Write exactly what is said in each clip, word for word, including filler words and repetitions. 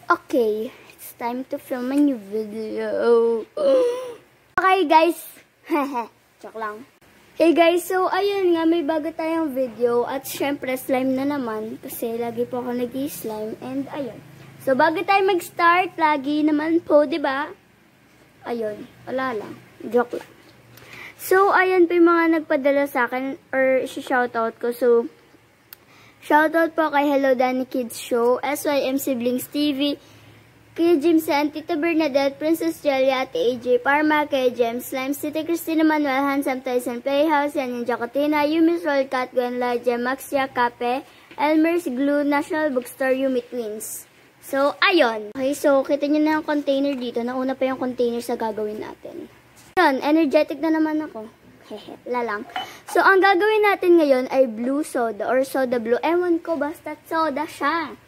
Okay, it's time to film a new video. Okay guys, joke lang. Hey guys, so ayun nga, may bago tayong video at syempre slime na naman kasi lagi po ako nag-slime and ayun. So bago tayo mag-start, lagi naman po, 'di ba? Ayun, wala lang, joke lang. So ayun po yung mga nagpadala sa akin or i-shoutout ko. So shoutout po kay Hello Danny Kids Show, S Y M Siblings T V, kay Jimson, Tita Bernadette, Princess Jelia, Ate A J Parma, kay James Slime, City Christina Manuel, Handsome Tyson Playhouse, Yan yung Jacotina, Yumi Roll Cat, Gwenla, Maxia, Cape, Elmer's Glue, National Bookstore, Yumi Twins. So, ayun. Okay, so, kita nyo na yung container dito. Nauna pa yung container sa gagawin natin. Ayun, energetic na naman ako. Hehe, lalang. So, ang gagawin natin ngayon ay blue soda or soda blue. Ewan ko, basta soda siya.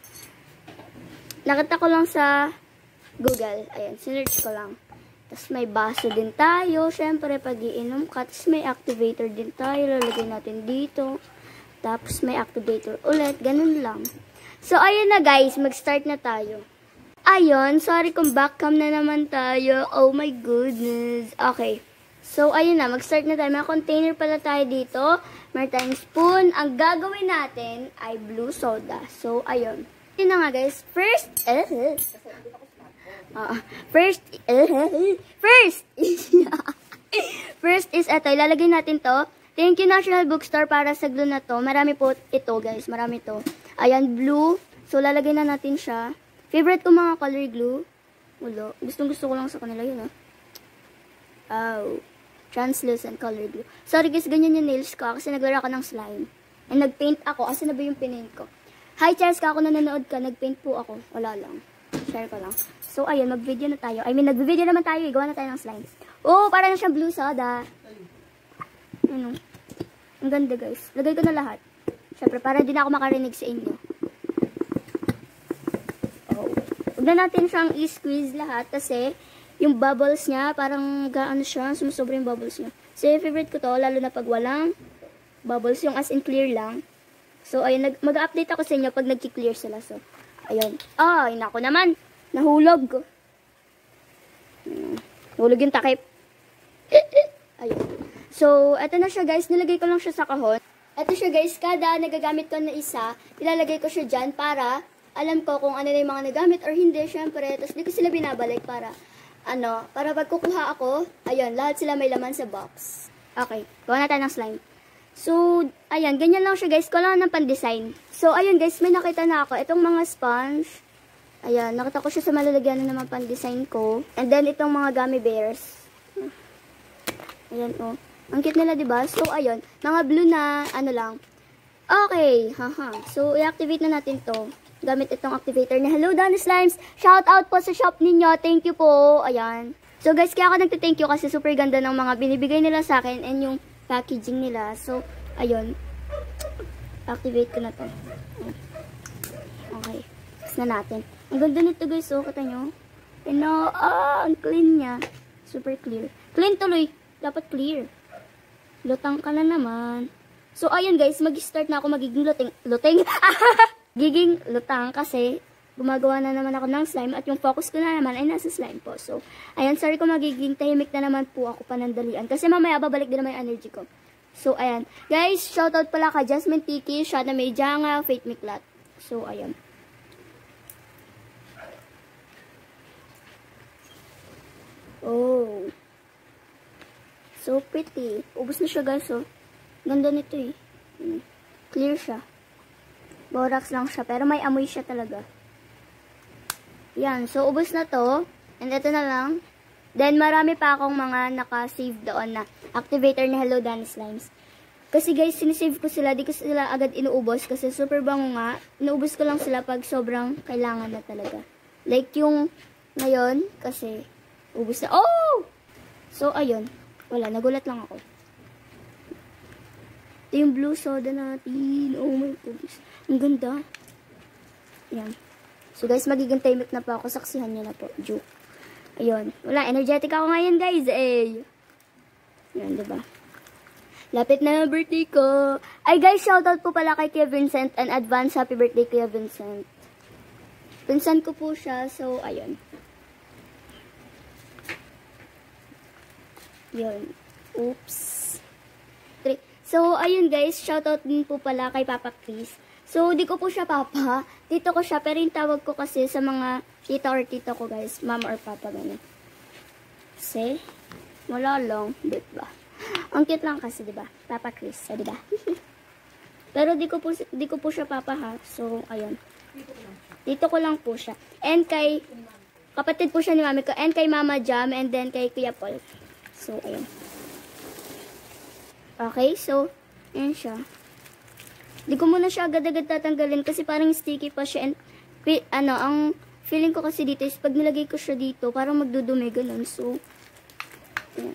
Nakita ko lang sa Google. Ayan, sinearch ko lang. Tapos may baso din tayo. Siyempre, pag iinom ka. Tapos may activator din tayo. Lalagay natin dito. Tapos may activator ulit. Ganun lang. So, ayun na guys. Mag-start na tayo. Ayun, sorry kung backcam na naman tayo. Oh my goodness. Okay. So, ayun na. Mag-start na tayo. May container pala tayo dito. Meron tayong spoon. Ang gagawin natin ay blue soda. So, ayun. Yun na nga guys. First, uh, uh, first, uh, first, first is ito. Ilalagay natin to. Thank you National Bookstore para sa glue na to. Marami po ito guys. Marami to. Ayan, blue. So, lalagay na natin siya. Favorite ko mga color glue. Wala. Gustong gusto ko lang sa kanila yun ha. Oh. Translucent color glue. Sorry guys, ganyan yung nails ko kasi naglaro ako ng slime. And nagpaint ako. Asa na ba yung pinaint ko? Hi Cheska, ako nanonood ka. Nagpaint po ako. Wala lang. Share ko lang. So, ayun, mag-video na tayo. I mean, nag-video naman tayo. Gawa na tayo ng slime. Oh, parang siyang blue soda. Ano? Ang ganda guys. Lagay ko na lahat. Siyempre, para din ako makarinig sa inyo. Oh. Huwag na natin siyang i-squeeze lahat kasi yung bubbles niya, parang gaano siya, sumusobra yung bubbles niya. So, yung favorite ko to, lalo na pag walang bubbles, yung as in clear lang. So, ayun, mag-update ako sa inyo pag nag-clear sila. So, ayun. Ay, nako naman. Nahulog. Nahulog yung takip. Ayun. So, eto na siya guys. Nilagay ko lang siya sa kahon. Eto siya guys. Kada nagagamit ko na isa, ilalagay ko siya dyan para alam ko kung ano na yung mga nagamit or hindi, syempre. Tapos, di ko sila binabalik para ano, para pag kukuha ako, ayun, lahat sila may laman sa box. Okay, gawa na tayo ng slime. So, ayan, ganyan lang siya guys. Kailangan ng pan-design. So, ayun guys, may nakita na ako. Itong mga sponge. Ayan, nakita ko siya sa malalagyan na naman pan-design ko. And then, itong mga gummy bears. Ayan, oh. Ang cute nila, diba? So, ayun, mga blue na, ano lang. Okay, haha. So, i-activate na natin to. Gamit itong activator na Hello Danny Slimes. Shout out po sa shop ninyo. Thank you po. Ayan. So, guys, kaya ako nagte-thank you kasi super ganda ng mga binibigay nila sa akin and yung packaging nila. So, ayun. Activate ko na to. Okay. Tapos na natin. Ang ganda nito guys. So, kata nyo. Ano, ah, ang clean niya. Super clear. Clean tuloy. Dapat clear. Lutang ka na naman. So, ayun guys. Mag-start na ako magiging luting. Luting? Giging lutang kasi gumagawa na naman ako ng slime at yung focus ko na naman ay nasa slime po. So, ayan, sorry kung magiging tahimik na naman po ako panandalian. Kasi mamaya babalik din naman yung energy ko. So, ayan. Guys, shoutout pala ka Jasmine Tiki, Shana May Janga, Faith Miklat. So, ayan. Oh. So pretty. Ubus na siya guys, oh. Ganda nito eh. Clear siya. Borax lang siya, pero may amoy siya talaga. Yan, so ubos na to. And ito na lang. Then marami pa akong mga naka-save doon na activator na Hello Danny Slimes. Kasi guys, sinisave ko sila. Di ko sila agad inuubos kasi super bango nga. Inuubos ko lang sila pag sobrang kailangan na talaga. Like yung ngayon, kasi ubos na. Oh! So ayun. Wala, nagulat lang ako. Ito yung blue soda natin. Oh my goodness. Ang ganda. Yan. So guys, magiging tahimik na po ako. Saksihan nyo na po. Joke. Ayun. Wala, energetic ako ngayon guys. Eh. Yan, diba? Lapit na yung birthday ko. Ay guys, shoutout po pala kay Kuya Vincent. And advance happy birthday Kuya Vincent. Pinsan ko po siya. So, ayun. Yun. Oops. So, ayun guys. Shoutout din po pala kay Papa Chris. So, di ko po siya papa. Tito ko siya. Pero yung tawag ko kasi sa mga tita or tito ko guys. Mom or papa. Ganun. Kasi, wala lang. Diba? Ang cute lang kasi, diba? Papa Chris. So, diba? Pero di ko po, di ko po siya papa ha. So, ayun. Dito ko lang po siya. And kay, kapatid po siya ni mami ko. And kay Mama Jam. And then kay Kuya Paul. So, ayun. Okay, so, ayun siya. Di ko muna siya agad-agad tatanggalin kasi parang sticky pa siya. And, ano, ang feeling ko kasi dito is pag nilagay ko siya dito, parang magdudumi, ganun. So, ayun.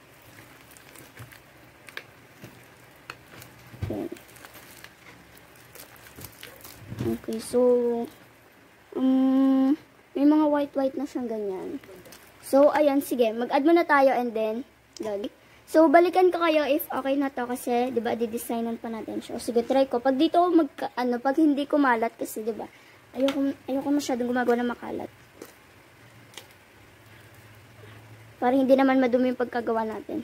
Ayun. Okay, so, um, may mga white-white na siyang ganyan. So, ayan, sige, mag-add muna tayo and then, lagi. So, balikan ko kayo if okay na to kasi, di ba, di-designan pa natin siya. Sige, try ko. Pag dito, mag, ano, pag hindi kumalat kasi, di ba, ayoko, ayoko masyadong gumagawa na makalat. Para hindi naman madumi yung pagkagawa natin.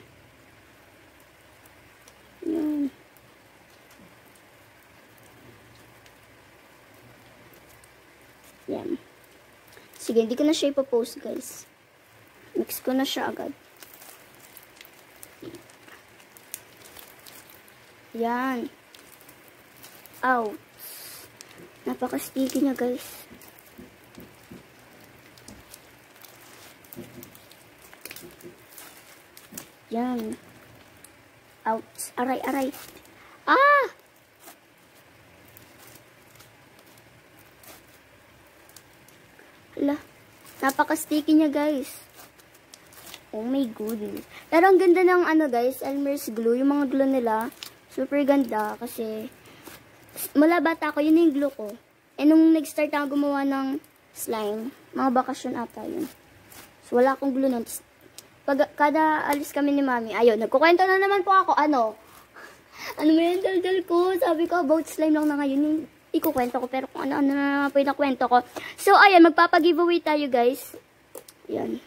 Yun. Yan. Sige, hindi ko na siya ipopost, guys. Mix ko na siya agad. Yan. Ouch. Napaka-sticky niya, guys. Yan. Ouch. Aray, aray. Ah! Hala. Napaka-sticky niya, guys. Oh my goodness. Pero ang ganda ng ano guys, Elmer's glue. Yung mga glue nila, super ganda. Kasi, mula bata ko, yun yung glue ko. Eh, nung nag-start ako gumawa ng slime, mga bakasyon ata yun. So, wala akong glue nun. Pag, kada alis kami ni mami, ayun, nagkukwento na naman po ako, ano, ano mo yung daldal ko? Sabi ko, about slime lang na ngayon yung ikukwento ko. Pero kung ano-ano na naman po yung nakwento ko. So, ayun, magpapag-giveaway tayo guys. Yan.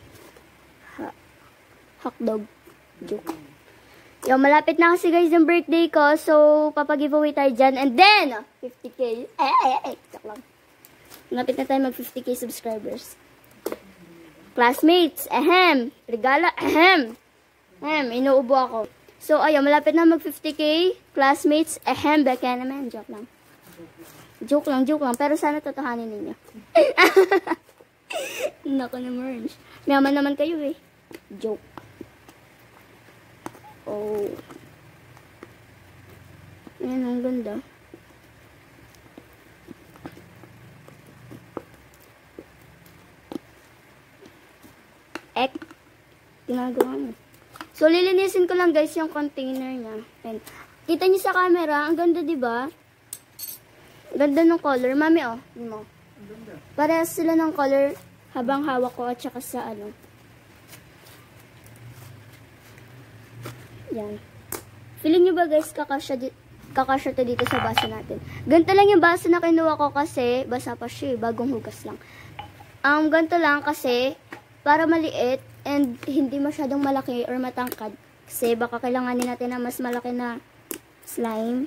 Hotdog. Joke. Yo, malapit na kasi guys yung birthday ko. So, papag-giveaway tayo dyan. And then, fifty K. Eh, eh, eh. Joke lang. Malapit na tayo mag fifty K subscribers. Classmates. Ahem. Regala. Ahem. Ahem. Inuubo ako. So, ayun. Malapit na mag fifty K. Classmates. Ahem. Beka naman. Joke lang. Joke lang. Joke lang. Pero sana totohanin ninyo. Nako na merge. Mayaman naman kayo eh. Joke. Oh. Ayan, ang ganda. Ek. Ginagawa mo. So, lilinisin ko lang guys yung container niya. Ayan. Kita niyo sa camera, ang ganda diba? Ganda ng color. Mami, oh. Mo. Parehas sila ng color habang hawak ko at saka sa ano. Yan. Feeling nyo ba guys, kakasya, di kakasya to dito sa baso natin. Ganito lang yung baso na kinuha ko kasi, basa pa siya, bagong hugas lang. Um, ganito lang kasi, para maliit and hindi masyadong malaki or matangkad. Kasi baka kailanganin natin na mas malaki na slime.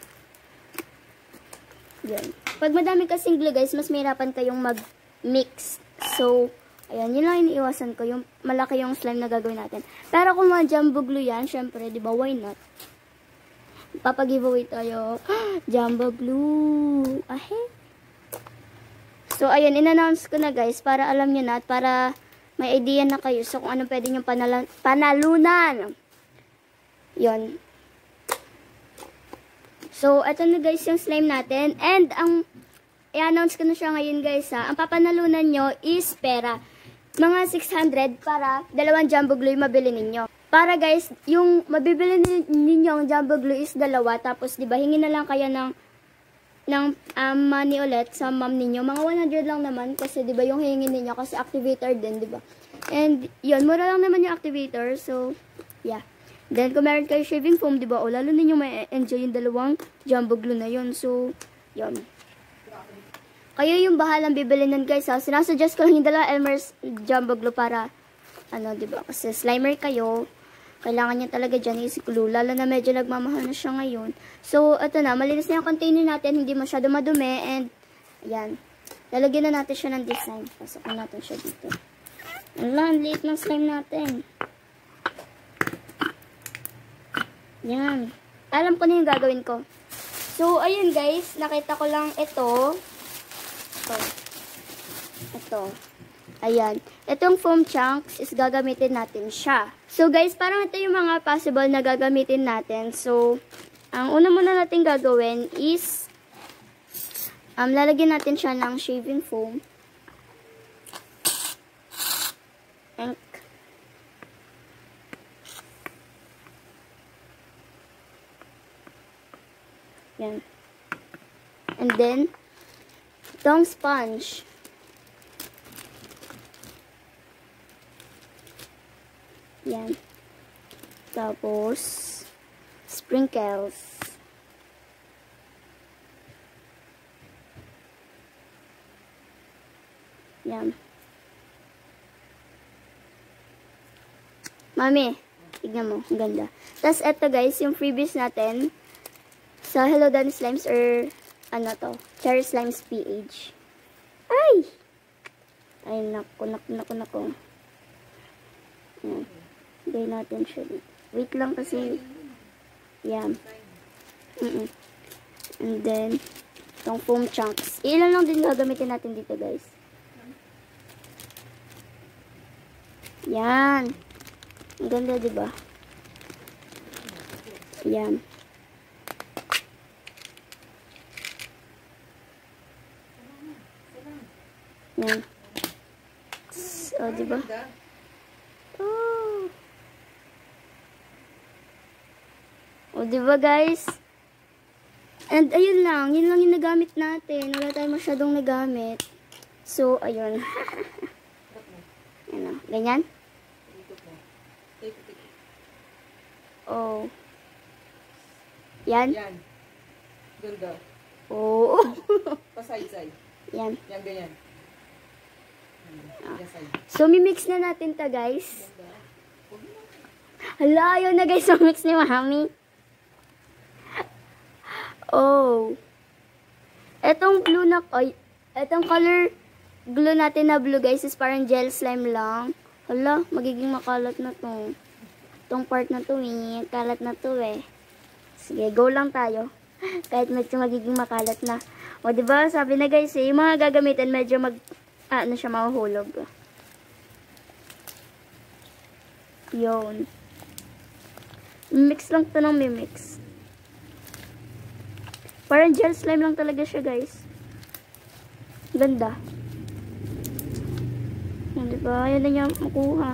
Yan. Pag madami kasing glue guys, mas mahirapan kayong mag-mix. So, ayan, yun lang iniiwasan ko, yung malaki yung slime na gagawin natin. Pero kung mga jumbo glue yan, syempre, di ba, why not? Papag-giveaway tayo. Jumbo glue. Ahe. So, ayun, in-announce ko na guys, para alam nyo na at para may idea na kayo so kung ano pwede nyo panal panalunan. Yun. So, eto na guys yung slime natin. And, ang i-announce ko na siya ngayon guys ha. Ang papanalunan nyo is pera. Mga six hundred para dalawang jumbo glue yung mabili ninyo. Para guys, yung mabibili ninyo ang jumbo glue is dalawa. Tapos, di ba, hingin na lang kayo ng, ng um, money ulit sa mom ninyo. Mga one hundred lang naman. Kasi, di ba, yung hingin ninyo. Kasi activator din, di ba? And, yun, mura lang naman yung activator. So, yeah. Then, kung meron kayo shaving foam, di ba, o lalo ninyo may enjoy yung dalawang jumbo glue na yun. So, yun. kayo yung bahalang bibili nun guys ha. Sinasuggest ko lang yung dalawa Elmer's Jumbo Glue para, ano, diba? Kasi slimer kayo. Kailangan niya talaga dyan is glue. Lalo na medyo nagmamahal na siya ngayon. So, ito na. Malinis na yung container natin. Hindi masyado madumi. And, ayan. Lalagyan na natin siya ng design. Pasokan natin siya dito. Ala, ang liit ng slime natin. Yan. Alam ko na yung gagawin ko. So, ayun guys. Nakita ko lang ito. Ito. Ito. Ayan. Itong foam chunks is gagamitin natin siya. So, guys, parang ito yung mga possible na gagamitin natin. So, ang una muna natin gagawin is um, lalagyan natin siya ng shaving foam. Ink. Yan. And then, itong sponge. Yan. Tapos, sprinkles. Yan. Mami, tignan mo. Ang ganda. Tapos, eto guys, yung freebies natin sa Hello Danny Slimes or ano to? Cherry Slimes P H. Ay! Ay, naku, naku, naku, naku. Yan. Gay natin siya dito. Wait lang kasi. Yan. Mm -mm. And then, itong foam chunks. Ilan lang din gagamitin natin dito, guys. Yan. Ang ganda, diba? Yan. Yan. O, oh, diba? Oh. O, diba, guys? And, ayun lang. Yun lang yung nagamit natin. Wala tayong masyadong nagamit. So, ayun. Ano, ganyan? Oh. Yan? Yan. Ganda. Oh. Pa-side-side. Yan. Yan, ganyan. Ah. So, mimix na natin ta guys. Hala, ayaw na guys, mix ni Mami. Oh. Etong blue na, ay, etong color glue natin na blue guys is parang gel slime lang. Hala, magiging makalat na to. Itong part na to eh. Kalat na to eh. Sige, go lang tayo. Kahit medyo magiging makalat na. O, diba? Sabi na guys eh, yung mga gagamitin medyo mag, ah, ano siya, mahuhulog. Yun. Mix lang to ng mimix. Parang gel slime lang talaga siya guys. Ganda. Yan, diba? Yan na niya makuha.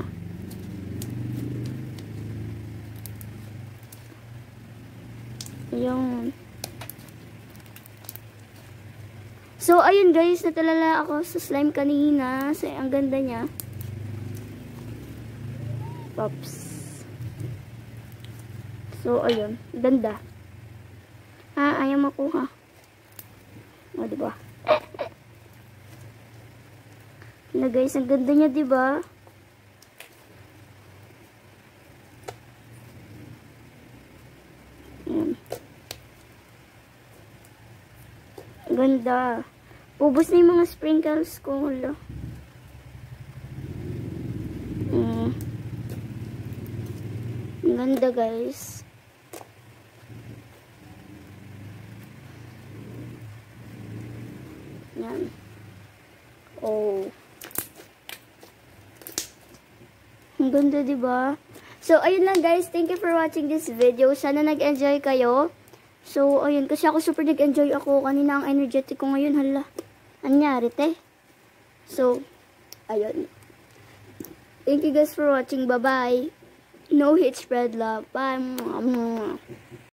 Ayun. So, ayun guys, natalala ako sa slime kanina. Kasi ang ganda niya. Pops. So, ayun. Ganda. Ah, ayaw makuha. O, diba? Na guys, ang ganda niya, diba? Ayan. Ganda. Ubus na yung mga sprinkles ko. Hala. Mm. Ganda guys. Yan. Oh. Ang ganda, diba? So, ayun lang guys. Thank you for watching this video. Sana nag-enjoy kayo. So, ayun. Kasi ako super nag-enjoy ako. Kanina ang energetic ko ngayon. Hala. Anyari, te? So, ayun. Thank you guys for watching. Bye-bye. No hate, spread love. Bye.